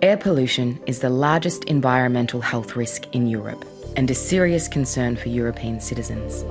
Air pollution is the largest environmental health risk in Europe and a serious concern for European citizens.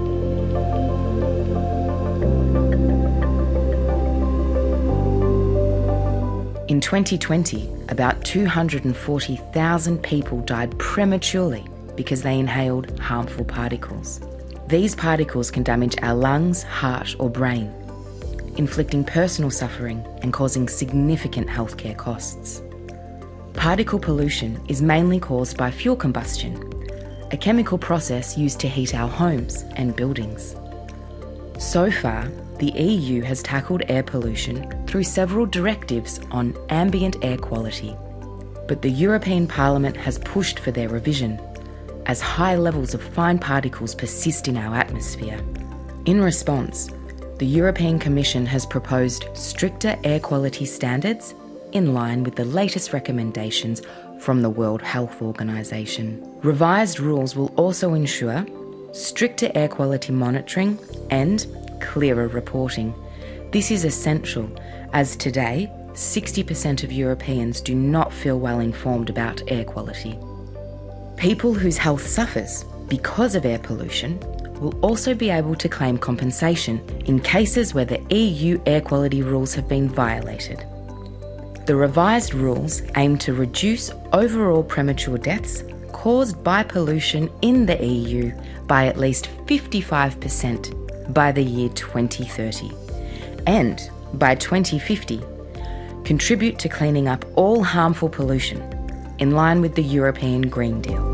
In 2020, about 240,000 people died prematurely because they inhaled harmful particles. These particles can damage our lungs, heart or brain, inflicting personal suffering and causing significant healthcare costs. Particle pollution is mainly caused by fuel combustion, a chemical process used to heat our homes and buildings. So far, the EU has tackled air pollution through several directives on ambient air quality, but the European Parliament has pushed for their revision, as high levels of fine particles persist in our atmosphere. In response, the European Commission has proposed stricter air quality standards in line with the latest recommendations from the World Health Organization. Revised rules will also ensure stricter air quality monitoring and clearer reporting. This is essential, as today, 60% of Europeans do not feel well informed about air quality. People whose health suffers because of air pollution will also be able to claim compensation in cases where the EU air quality rules have been violated. The revised rules aim to reduce overall premature deaths caused by pollution in the EU by at least 55% by the year 2030, and by 2050, contribute to cleaning up all harmful pollution in line with the European Green Deal.